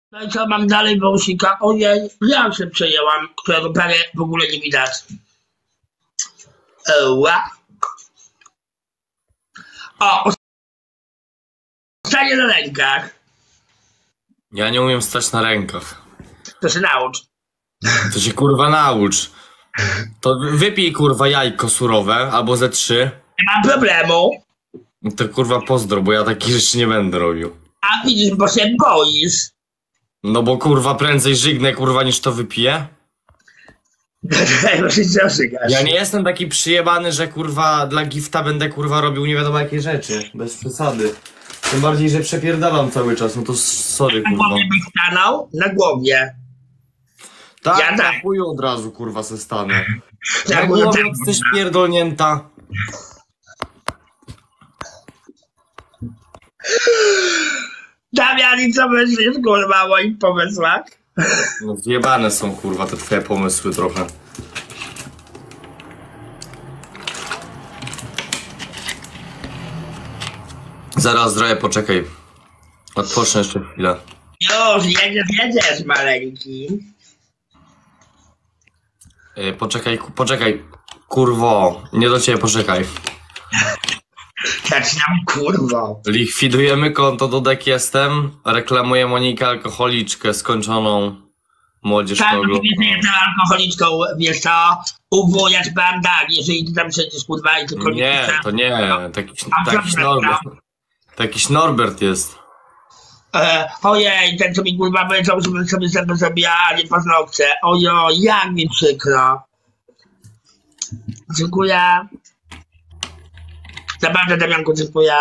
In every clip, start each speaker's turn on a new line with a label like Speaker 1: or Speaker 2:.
Speaker 1: No i co mam dalej wąsika? Ojej, ja się przejęłam, którego prawie w ogóle nie widać. Ła. O, stanie na rękach.
Speaker 2: Ja nie umiem stać na rękach.
Speaker 1: To się naucz.
Speaker 2: To się kurwa naucz. To wypij kurwa jajko surowe albo ze 3.
Speaker 1: Nie mam problemu.
Speaker 2: To kurwa pozdro, bo ja takich rzeczy nie będę robił.
Speaker 1: A widzisz, bo się boisz.
Speaker 2: No bo kurwa prędzej żygnę kurwa niż to wypiję. Ja nie jestem taki przyjebany, że kurwa dla gifta będę kurwa robił nie wiadomo jakie rzeczy. Bez przesady. Tym bardziej, że przepierdalam cały czas, no to sorry
Speaker 1: Na
Speaker 2: kurwa.
Speaker 1: głowie byś stanął? Na głowie.
Speaker 2: Tak,
Speaker 1: Ja
Speaker 2: ja
Speaker 1: tak.
Speaker 2: na chuju od razu kurwa se stanę.
Speaker 1: Na
Speaker 2: Na
Speaker 1: głowie
Speaker 2: głowie
Speaker 1: tak.
Speaker 2: jesteś pierdolnięta.
Speaker 1: Damian, i co myślisz, kurwa, o moich pomysłach?
Speaker 2: No zjebane są kurwa te twoje pomysły trochę. Zaraz zdrowie, poczekaj. Odpocznę jeszcze chwilę.
Speaker 1: Już, jedziesz, maleńki.
Speaker 2: Poczekaj. Kurwo, nie do ciebie, poczekaj.
Speaker 1: Zaczynam, kurwo.
Speaker 2: Likwidujemy konto Dudek Jestem. Reklamuje Monikę alkoholiczkę skończoną młodzież
Speaker 1: Tak,
Speaker 2: ogląda.
Speaker 1: nie jestem alkoholiczką, wiesz co? Uwujać pan tak, jeżeli ty tam siedzisz, kurwa, i tylko
Speaker 2: Nie, to nie. Takiś Norbert jest.
Speaker 1: Ojej, ten co mi kurwa powiedział, żebym sobie zabijali paznokcie. Ojo, jak mi przykro. Dziękuję. Naprawdę, Damianku, dziękuję.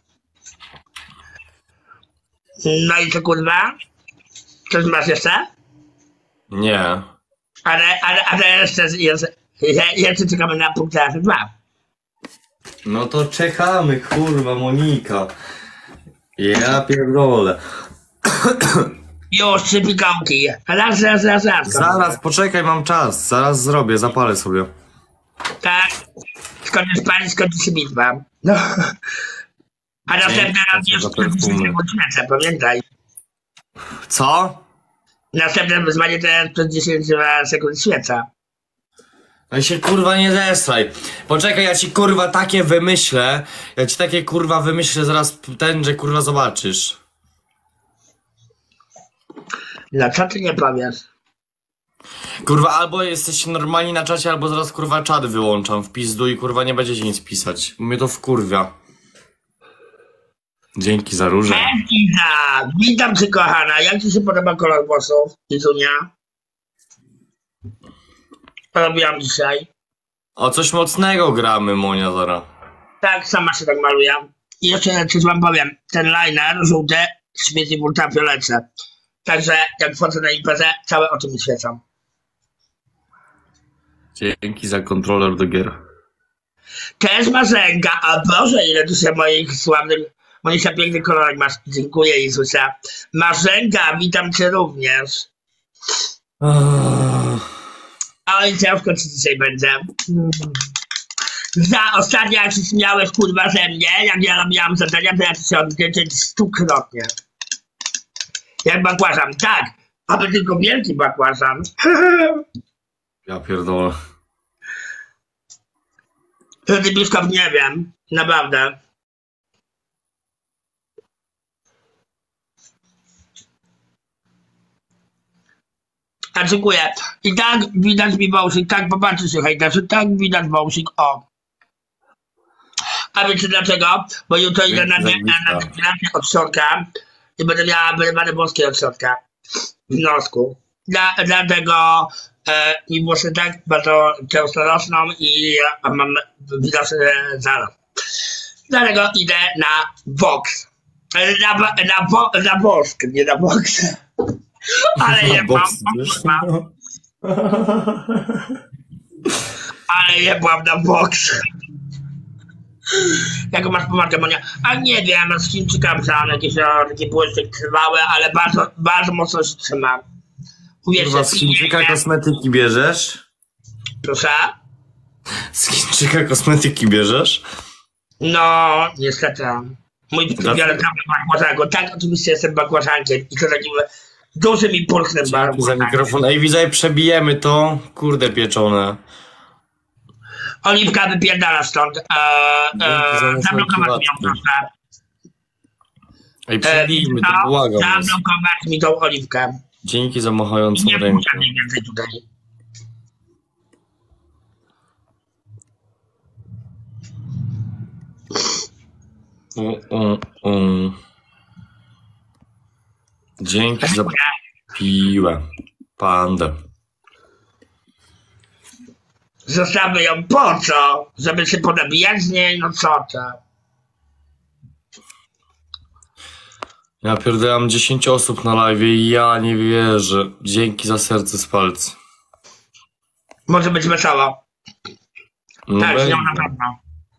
Speaker 1: No i co kurwa? Coś masz jeszcze?
Speaker 2: Nie.
Speaker 1: Ale jeszcze czekamy na punkt 2.
Speaker 2: No to czekamy, kurwa, Monika. Ja pierdolę.
Speaker 1: Już 3 pikałki. Raz.
Speaker 2: Zaraz, poczekaj, mam czas. Zaraz zrobię, zapalę sobie.
Speaker 1: Tak. Skończysz palić, skończy się bitwa. No. A następny raz już 40 sekund świeca, pamiętaj.
Speaker 2: Co?
Speaker 1: Następne wyzwanie to jest przez 10 sekund świeca.
Speaker 2: No i się kurwa nie zesraj. Poczekaj, ja ci kurwa takie wymyślę. Ja ci takie kurwa wymyślę zaraz ten, że kurwa zobaczysz.
Speaker 1: No co ty nie powiesz?
Speaker 2: Kurwa, albo jesteście normalni na czacie, albo zaraz kurwa czat wyłączam w pizdu i kurwa nie będziecie nic pisać. Mnie to wkurwia. Dzięki za różę.
Speaker 1: Iza, witam cię kochana. Jak ci się podoba kolor włosów, Izunia? Robiłam dzisiaj.
Speaker 2: O coś mocnego gramy, Monia, zara.
Speaker 1: Tak, sama się tak maluję. I jeszcze coś wam powiem. Ten liner żółty świeci w ultrafiolecie. Także jak wchodzę na imprezę, całe oczy mi świecą.
Speaker 2: Dzięki za kontroler do gier.
Speaker 1: Też Marzenka, a Boże, ile tu się moich sławnych, moich pięknych kolorek masz. Dziękuję, Jezusia. Marzenka, witam cię również. Oj, ciężko ci dzisiaj będzie. Za ostatnio jak się śmiałeś kurwa ze mnie, jak ja robiłam zadania, to ja ci się odwdzięczę 100-krotnie. Jak bakłażan, tak, aby tylko wielki bakłażan.
Speaker 2: Ja pierdolę.
Speaker 1: Wtedy Biszkow nie wiem, naprawdę. A dziękuję. I tak widać mi wąsik, tak popatrzcie się hejterzy, tak widać wąsik, o. A wiecie dlaczego? Bo jutro idę na depilację od środka i będę miała wyrywane włoskie od środka w nosku. Dlatego mi włosy tak bardzo często rosną i mam widoczny zarost. Dlatego idę na boks. Na wosk, nie na boks. Ale jebłam na boks. Jaką masz pomadkę, Monia? A nie wiem, z Chińczyka wziąłem jakieś takie błyszczyk trwałe, ale bardzo mocno się trzymam.
Speaker 2: Kurwa, z Chińczyka kosmetyki bierzesz?
Speaker 1: Proszę?
Speaker 2: Z Chińczyka kosmetyki bierzesz?
Speaker 1: No, niestety. Mój fioletowy bakłażanko. Tak, oczywiście jestem bakłażankiem. I to takim Dużym impulsem
Speaker 2: Dzięki za mikrofon. Ej, widzę, przebijemy to. Kurde pieczone.
Speaker 1: Oliwka wypierdala stąd. Zablokować mi ją, proszę.
Speaker 2: Ej, przebijmy to, błagam was.
Speaker 1: Zablokować mi tą oliwkę.
Speaker 2: Dzięki za machającą
Speaker 1: Nie
Speaker 2: ręką.
Speaker 1: puszczam mniej więcej tutaj.
Speaker 2: Dzięki za piłę. Pandę.
Speaker 1: Zostawmy ją po co? Żeby się ponabijać z niej? No co to?
Speaker 2: Ja pierdolę, 10 osób na live i ja nie wierzę. Dzięki za serce z palcy.
Speaker 1: Może być wesoło.
Speaker 2: No
Speaker 1: Tak, z nią na pewno.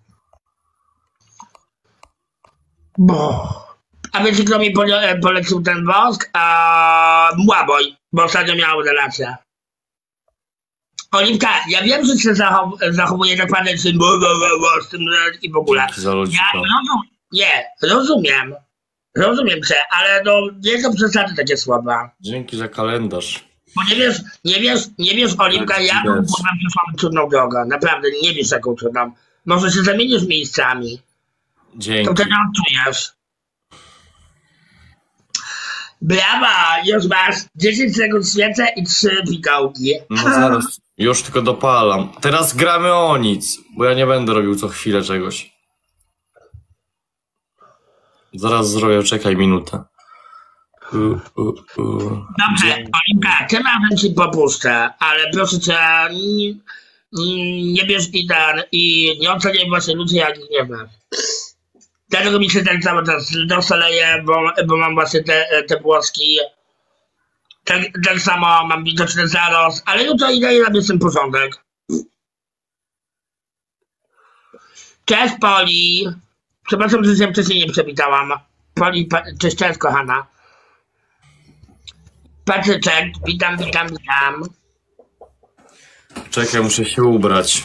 Speaker 1: A wiecie, kto mi polecił ten wosk? Młaboj, bo ostatnio miał relację. Oliwka, ja wiem, że się zachowuje dokładnie z tym i w ogóle. Rozumiem. Rozumiem cię, ale no nie są przesady takie słowa.
Speaker 2: Dzięki za kalendarz.
Speaker 1: Bo nie wiesz, Oliwka, jaką kurwa przeszłam trudną drogę. Naprawdę, nie wiesz jaką trudną. Może się zamienisz miejscami.
Speaker 2: Dzięki.
Speaker 1: To wtedy odczujesz. Brawa, już masz 10 sekund świecę i 3 fikołki.
Speaker 2: No zaraz, już tylko dopalam. Teraz gramy o nic, bo ja nie będę robił co chwilę czegoś. Zaraz zrobię, czekaj minutę.
Speaker 1: Dobrze, Oliwka, tym razem ci popuszczę, ale proszę cię, nie bierz i nie oceniaj właśnie ludzi, jak ich nie znasz. Dlatego mi się tak cały czas doszaleje, bo mam właśnie te włoski. Tak samo mam widoczny zarost, ale jutro idę i robię z tym porządek. Cześć Poli. Przepraszam, że się wcześniej nie przywitałam. Poli, cześć, kochana. Patryczek, witam.
Speaker 2: Czekaj, muszę się ubrać.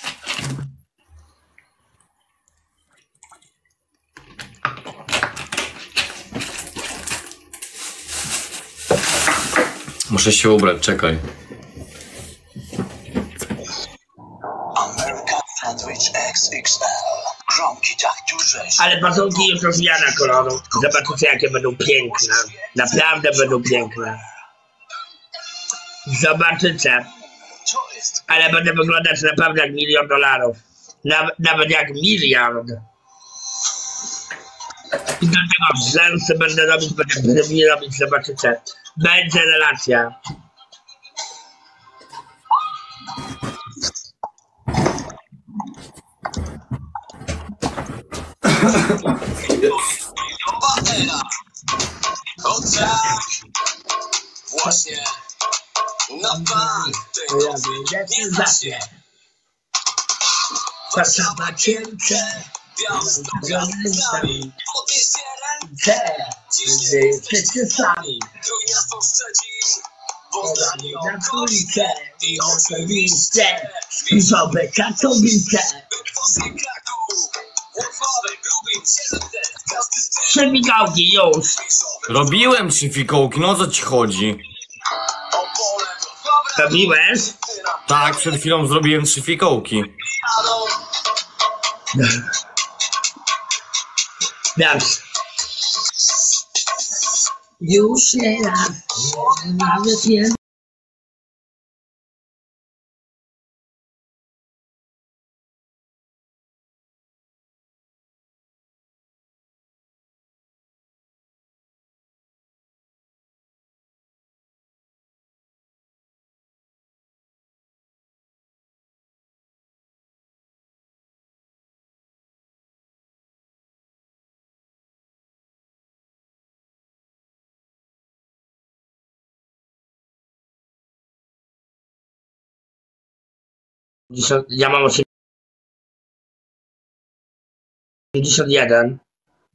Speaker 2: Muszę się ubrać, czekaj.
Speaker 1: Ale pazurki już rozwijane koloru. Zobaczycie, jakie będą piękne. Naprawdę będą piękne. Zobaczycie. Ale będę wyglądać naprawdę jak $1 000 000. Nawet jak miliard. I do tego rzęsy będę robić, będę robić, zobaczycie. Będzie relacja.
Speaker 3: O tak! Właśnie! Na bank! Nie zacznie!
Speaker 1: Kwasowa cięcie.
Speaker 3: Gwiazdami! Podnieście ręce!
Speaker 1: Wszyscy sami.
Speaker 3: Trójmiasto Szczecin! Poznanie
Speaker 1: Na
Speaker 3: okolice!
Speaker 1: ulicę.
Speaker 3: I
Speaker 1: Oczywiście. Spisowe Katowice.
Speaker 3: Bydgoszcz i Kraków! Włocławek, Lublin, Siedlce! Każdy
Speaker 1: 3 migałki już.
Speaker 2: Robiłem 3 fikołki, no o co ci chodzi?
Speaker 3: Opole, Wrocławek!
Speaker 1: Robiłeś?
Speaker 2: Tak, przed chwilą zrobiłem 3 fikołki.
Speaker 1: Dobrze. Już nie raz. Nawet nie. Ja mam 81.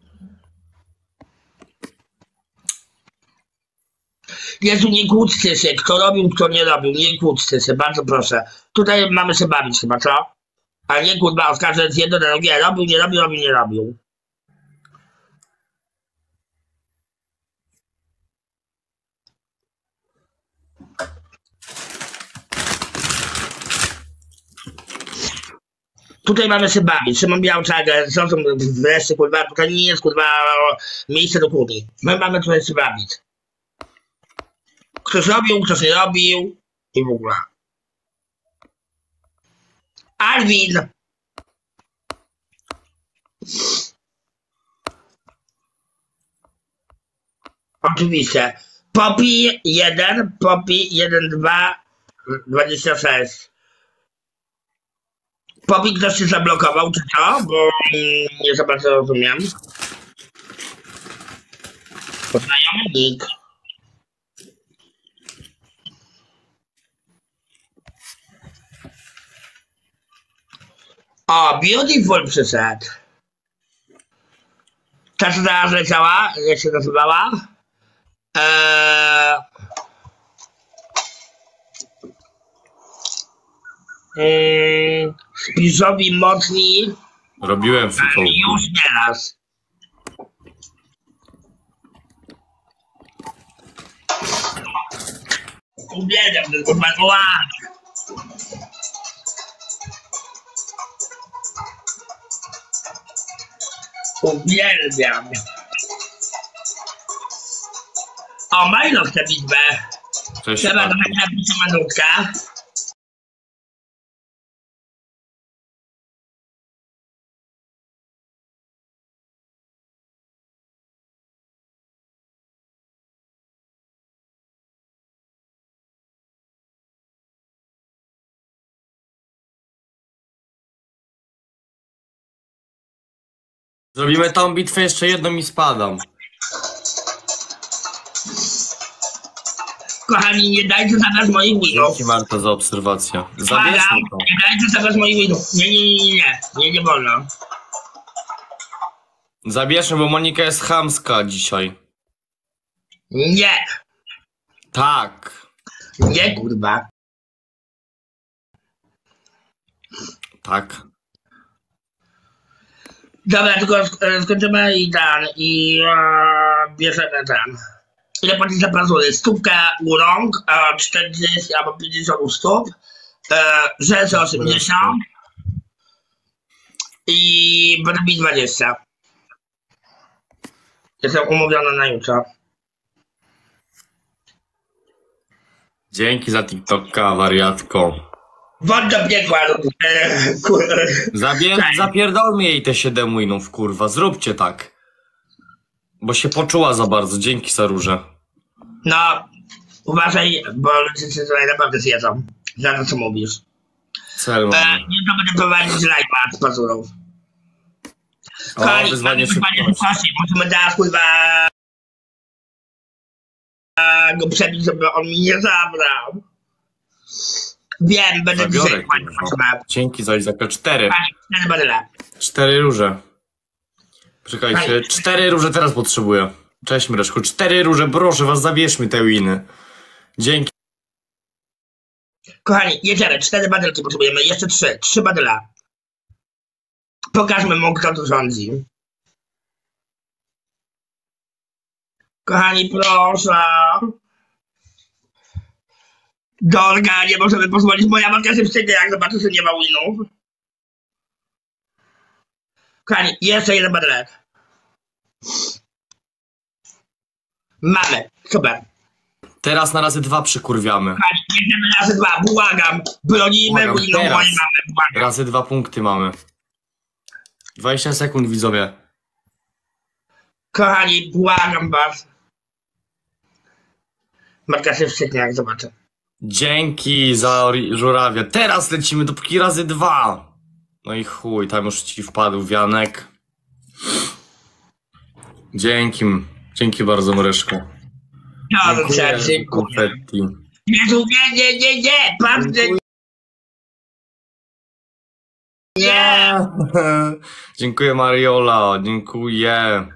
Speaker 1: Jezu, nie kłóćcie się, kto robił, kto nie robił, nie kłóćcie się, bardzo proszę. Tutaj mamy się bawić chyba, co? A nie kurwa, oskarżę z jedno na drugie, robił, nie robił. Tutaj mamy się bawić. Szymon Białczak, co są wreszcie, kurwa, to nie jest, kurwa, miejsce do kłótni. My mamy tutaj się bawić. Ktoś robił, ktoś nie robił i w ogóle. Alvin! Oczywiście. Poppy 1, Poppy 1, 2, 26. Poppy ktoś się zablokował, czy co? Bo nie za bardzo rozumiem. Poznajomy nick. O, Beautiful przyszedł. Ta co teraz leciała, jak się nazywała? Spisowi mocni.
Speaker 2: Robiłem fikołku.
Speaker 1: Już nieraz. Uwielbiam ten kurwa kołak. Uwielbiam. O, Milo chce bitwę.
Speaker 2: Cześć,
Speaker 1: Trzeba
Speaker 2: Patty.
Speaker 1: trochę napić manutka.
Speaker 2: Zrobimy tą bitwę jeszcze jedną i spadam.
Speaker 1: Kochani, nie dajcie zabrać moich winów.
Speaker 2: Dzięki Marta za obserwację.
Speaker 1: Błagam,
Speaker 2: Zabierzmy to.
Speaker 1: nie dajcie zabrać moich winów. Nie wolno.
Speaker 2: Zabierzmy, bo Monika jest chamska dzisiaj.
Speaker 1: Nie,
Speaker 2: Tak.
Speaker 1: nie kurwa.
Speaker 2: Tak.
Speaker 1: Dobra, tylko skończymy i bierzemy ten. Ile płacić za pazury? Stówkę u rąk, 40 albo 50 u stóp, rzeczy 80 i brwi 20. Jestem umówiona na jutro.
Speaker 2: Dzięki za TikToka, wariatko.
Speaker 1: Wodź do piekła,
Speaker 2: Zapierdolmy jej te 7 winów, kurwa. Zróbcie tak. Bo się poczuła za bardzo. Dzięki, Saróże.
Speaker 1: No, uważaj, bo ludzie się tutaj naprawdę zjedzą. Za to, co mówisz.
Speaker 2: Cel mamy.
Speaker 1: Jutro będę prowadzić live'a z pazurów.
Speaker 2: O, wyzwanie szybkości.
Speaker 1: Musimy teraz, kurwa, go przebić, żeby on mi nie zabrał. Wiem, będę
Speaker 2: Zabiorę,
Speaker 1: dzisiaj
Speaker 2: kurwa. Dzięki za Izaka. 4.
Speaker 1: 4 badyle.
Speaker 2: 4 róże. Czekajcie, 4 róże teraz potrzebuję. Cześć Mreszku, 4 róże, proszę was, zabierzmy te winy. Dzięki.
Speaker 1: Kochani, jedziemy, 4 badylki potrzebujemy, jeszcze 3. 3 badyla. Pokażmy mu, kto tu rządzi. Kochani, proszę. Dorga, nie możemy pozwolić, moja matka się wstydzi, jak zobaczy, że nie ma winów. Kochani, jeszcze jeden badylek. Mamy, super.
Speaker 2: Teraz na razy 2 przykurwiamy.
Speaker 1: Kochani, jedziemy razy 2, błagam. Bronimy
Speaker 2: Błagam,
Speaker 1: winów
Speaker 2: teraz.
Speaker 1: mojej mamy, błagam.
Speaker 2: Razy 2 punkty mamy. 20 sekund, widzowie.
Speaker 1: Kochani, błagam was. Matka się wstydzi, jak zobaczy.
Speaker 2: Dzięki za żurawia. Teraz lecimy, dopóki razy 2. No i chuj, tam już ci wpadł wianek. Dzięki. Dzięki bardzo, Mreszko.
Speaker 1: Dziękuję. Dziękuję.
Speaker 2: Konfetti.
Speaker 1: Jezu, nie, patrzcie. Nie.
Speaker 2: Dziękuję, Mariola. Dziękuję.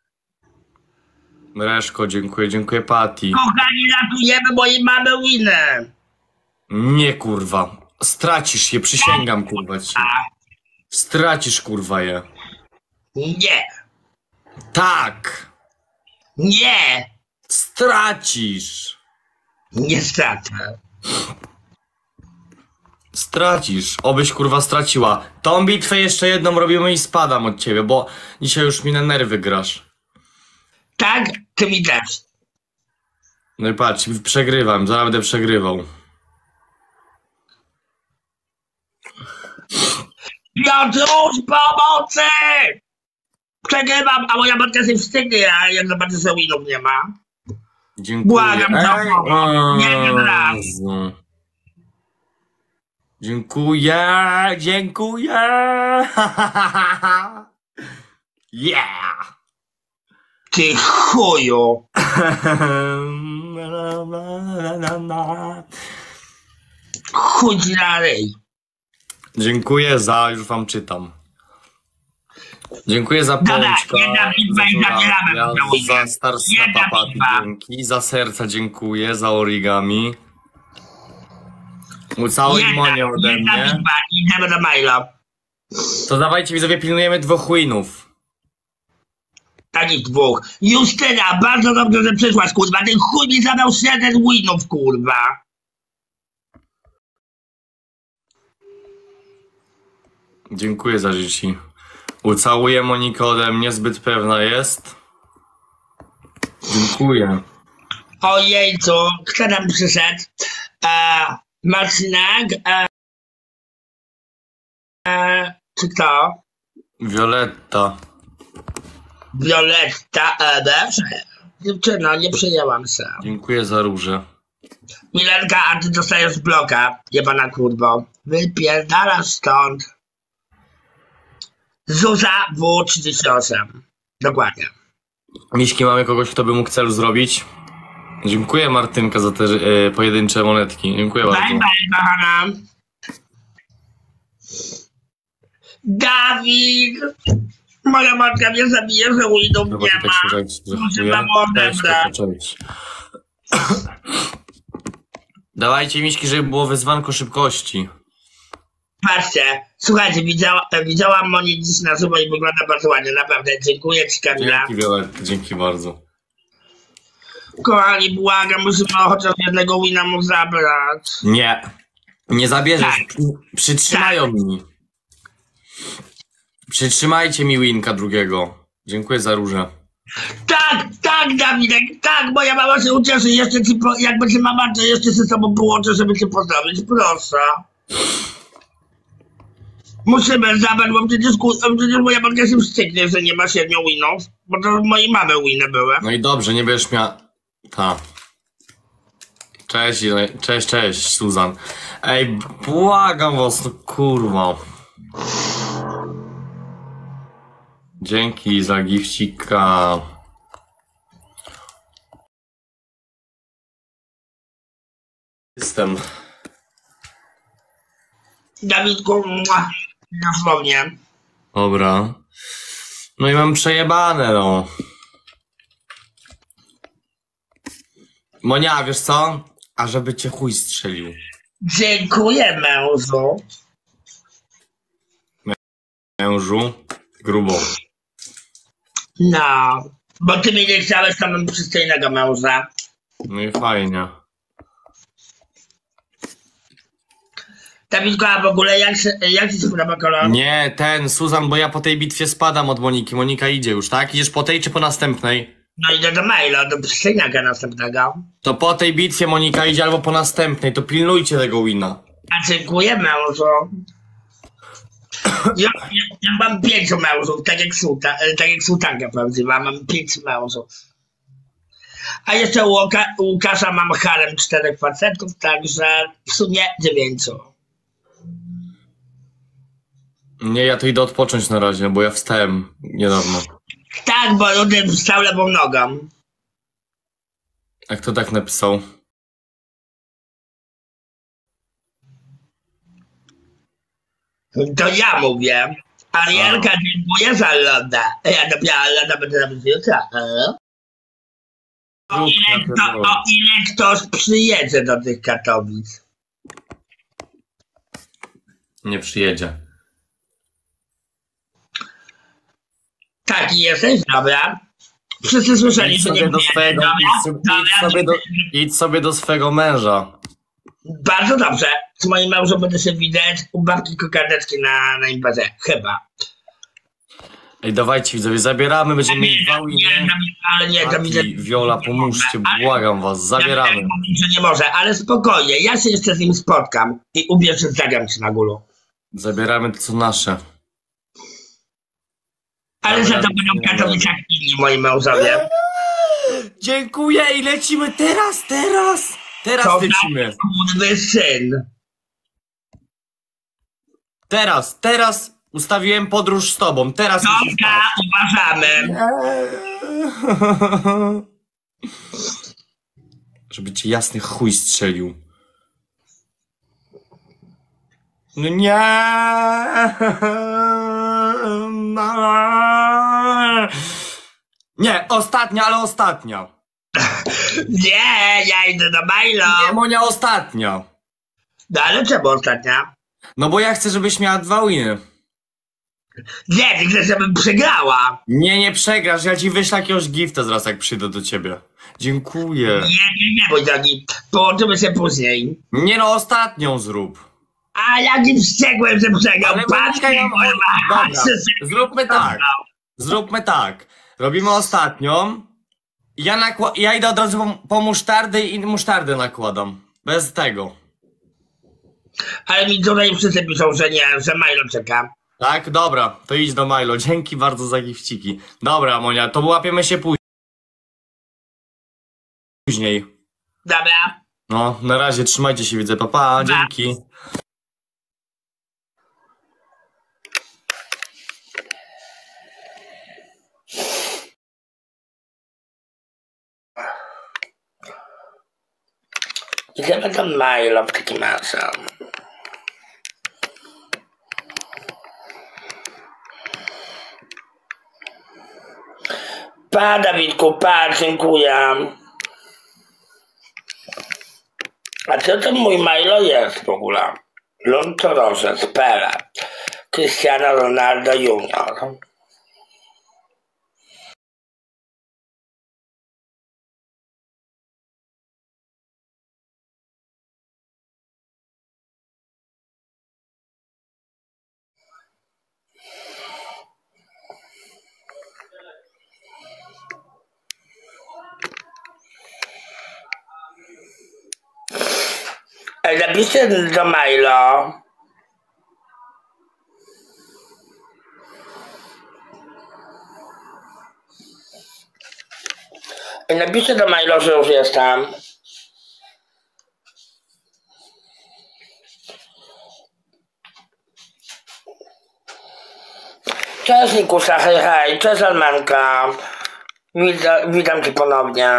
Speaker 2: Mreszko, dziękuję, Patty.
Speaker 1: Kochani, ratujemy mojej mamy winę.
Speaker 2: Nie, kurwa. Stracisz je, przysięgam, kurwa ci. Stracisz, kurwa je.
Speaker 1: Nie.
Speaker 2: Tak.
Speaker 1: Nie.
Speaker 2: Stracisz.
Speaker 1: Nie stracę.
Speaker 2: Stracisz. Obyś kurwa straciła. Tą bitwę jeszcze jedną robimy i spadam od ciebie, bo dzisiaj już mi na nerwy grasz.
Speaker 1: Tak? Ty mi też.
Speaker 2: No i patrz, przegrywam, zaraz będę przegrywał.
Speaker 1: Piotruś, pomocy! Przegrywam, a moja matka się wstydnie, a jak zobaczy, że winów nie ma.
Speaker 2: Dziękuję.
Speaker 1: Błagam, nie wiem raz.
Speaker 2: Dziękuję, dziękuję. Yeah.
Speaker 1: Ty chuju. Chuj ci na ryj.
Speaker 2: Dziękuję za, już wam czytam. Dziękuję za pączka,
Speaker 1: jedna bitwa i zabieramy
Speaker 2: za Starsna Papaty, dzięki, za serca dziękuję, za origami. Cały monie ode
Speaker 1: Jedna
Speaker 2: mnie.
Speaker 1: bitwa, idziemy do maila.
Speaker 2: To dawajcie widzowie, pilnujemy 2 winów.
Speaker 1: Takich 2. Justyna, bardzo dobrze, że przyszłaś, kurwa. Ten chuj mi zabrał 7 winów, kurwa.
Speaker 2: Dziękuję za życi. Ucałuję Monikę ode mnie, zbyt pewna jest. Dziękuję.
Speaker 1: Ojejcu, kto tam przyszedł? Marcinek? Czy kto?
Speaker 2: Violetta.
Speaker 1: Violetta, dobrze. Dziewczyno, nie przyjęłam się.
Speaker 2: Dziękuję za róże.
Speaker 1: Milenka, a ty dostajesz bloka, jebana kurwo. Wypierdalasz stąd. Zuza W38. Dokładnie.
Speaker 2: Miśki, mamy kogoś, kto by mógł celu zrobić? Dziękuję Martynka za te pojedyncze monetki. Dziękuję bardzo.
Speaker 1: Bye bye, kochana. Dawid! Moja matka mnie zabije, że winów
Speaker 2: Dobra,
Speaker 1: nie
Speaker 2: tak
Speaker 1: ma.
Speaker 2: się
Speaker 1: Muszę wam odebrać.
Speaker 2: cześć. Dawajcie miśki, żeby było wyzwanko szybkości.
Speaker 1: Patrzcie, słuchajcie, widziałam Monię dziś na żywo i wygląda bardzo ładnie, naprawdę. Dziękuję ci, Kamila.
Speaker 2: Dzięki Violetta, dzięki bardzo.
Speaker 1: Kochani, błagam, musimy chociaż jednego wina mu zabrać.
Speaker 2: Nie, nie zabierzesz.
Speaker 1: Tak.
Speaker 2: Przytrzymają mi. Przytrzymajcie mi winka drugiego. Dziękuję za różę.
Speaker 1: Tak, Dawidek, tak, moja mama się ucieszy, jeszcze ci, jak będzie mama, to jeszcze się z tobą połączę, żeby cię pozdrowić, proszę. Musimy zabrać, bo przecież moja matka się wstygnie, że nie ma 7 winów, bo to mojej mamy winy były.
Speaker 2: No i dobrze, nie będziesz miała... Ta. Cześć, Susan. Ej, błagam was, no kurwa. Dzięki za gifcika. Jestem.
Speaker 1: Dawidku, dosłownie.
Speaker 2: Dobra. No i mam przejebane, no. Monia, wiesz co? A żeby cię chuj strzelił.
Speaker 1: Dziękuję, mężu.
Speaker 2: Mężu, grubą.
Speaker 1: No, bo ty mi nie chciałeś, to mam przystojnego męża.
Speaker 2: No i fajnie.
Speaker 1: Dawidku, a w ogóle jak ci się podoba kolor?
Speaker 2: Nie, Susan, bo ja po tej bitwie spadam od Moniki. Monika idzie już, tak? Idziesz po tej czy po następnej?
Speaker 1: No idę do maila, do przystojniaka następnego.
Speaker 2: To po tej bitwie Monika idzie albo po następnej, to pilnujcie tego wina.
Speaker 1: A dziękuję, mężu. Ja mam 5 mężów, tak jak sułtanka prawdziwa, mam 5 mężów. A jeszcze u Łukasza mam harem 4 facetów, także w sumie 9.
Speaker 2: Nie, ja to idę odpocząć na razie, bo ja wstałem niedawno.
Speaker 1: Tak, bo Rudy wstał lewą nogą.
Speaker 2: A kto tak napisał?
Speaker 1: To ja mówię. Arielka, dziękuję za loda. Ja dopiero loda będę robić jutra. O ile ktoś przyjedzie do tych Katowic.
Speaker 2: Nie przyjedzie.
Speaker 1: Taki jesteś, dobra. Wszyscy słyszeli, że nie przyjedzie,
Speaker 2: idź sobie do swego męża.
Speaker 1: Bardzo dobrze. Z moim mężem będę się widać u babki Kokardeczki na imprezie. Chyba.
Speaker 2: Ej, dawajcie widzowie, zabieramy, będziemy mieć
Speaker 1: Nie, ale nie, to widzę.
Speaker 2: Viola, pomóżcie, błagam was, zabieramy.
Speaker 1: Ja mówię, że nie może, ale spokojnie, ja się jeszcze z nim spotkam i ubierzę, zagram ci na gulu.
Speaker 2: Zabieramy to co nasze.
Speaker 1: Ale za to będą Katowicach inni moi mężowie.
Speaker 2: Dziękuję i lecimy teraz. Teraz lecimy.
Speaker 1: Mój syn.
Speaker 2: Teraz ustawiłem podróż z tobą, teraz musisz
Speaker 1: Dobra, uważamy.
Speaker 2: Żeby ci jasny chuj strzelił. No nie. Nie, ostatnia, ale ostatnia.
Speaker 1: Nie, ja idę do Milo.
Speaker 2: Nie, Monia, ostatnia.
Speaker 1: No ale czemu ostatnia?
Speaker 2: No bo ja chcę, żebyś miała 2 winy.
Speaker 1: Nie, ty chcesz, żebym przegrała.
Speaker 2: Nie przegrasz, ja ci wyślę jakiegoś gifta zaraz jak przyjdę do ciebie. Dziękuję.
Speaker 1: Nie, mój drogi, połączymy się później.
Speaker 2: Nie no, ostatnią zrób.
Speaker 1: A jakim wściekłem, że przegrał.
Speaker 2: Ale
Speaker 1: Patrz,
Speaker 2: dobra, zróbmy tak. Robimy ostatnią. Ja idę od razu po musztardę i musztardę nakładam. Bez tego.
Speaker 1: Ale mi tutaj wszyscy piszą, że nie, że Milo czeka.
Speaker 2: Tak? Dobra, to idź do Milo. Dzięki bardzo za gifciki. Dobra, Monia, to łapiemy się później.
Speaker 1: Dobra.
Speaker 2: No, na razie, trzymajcie się, widzę. Pa, dzięki.
Speaker 1: Idziemy do Milo w takim razie. Pa, Dawidku, pa, dziękuję. A co to mój Milo jest w ogóle? Lontorożec, Pele, Cristiano Ronaldo Junior. Ej, napiszcie do Milo. Ej, napiszcie do Milo, że już jestem. Cześć Nikusa, hej, cześć Almanka. Witam cię ponownie.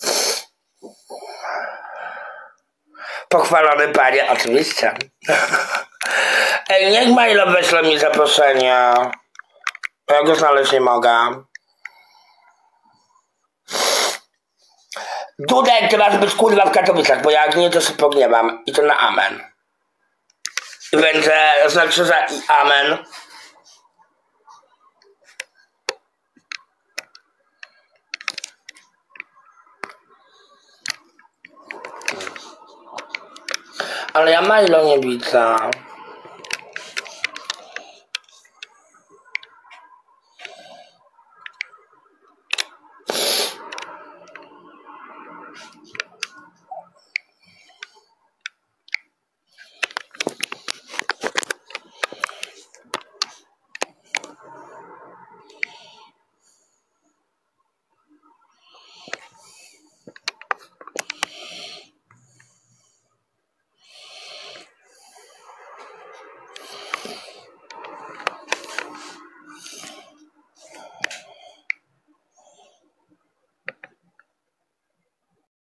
Speaker 1: Pochwalony panie, oczywiście. Ej, niech Milo wyśle mi zaproszenie. Ja go znaleźć nie mogę. Dudek, ty masz być kurwa w Katowicach, bo jak nie, to się pogniewam. I to na amen. Będzie, znaczy, że i amen. Ale ja Milo nie widzę.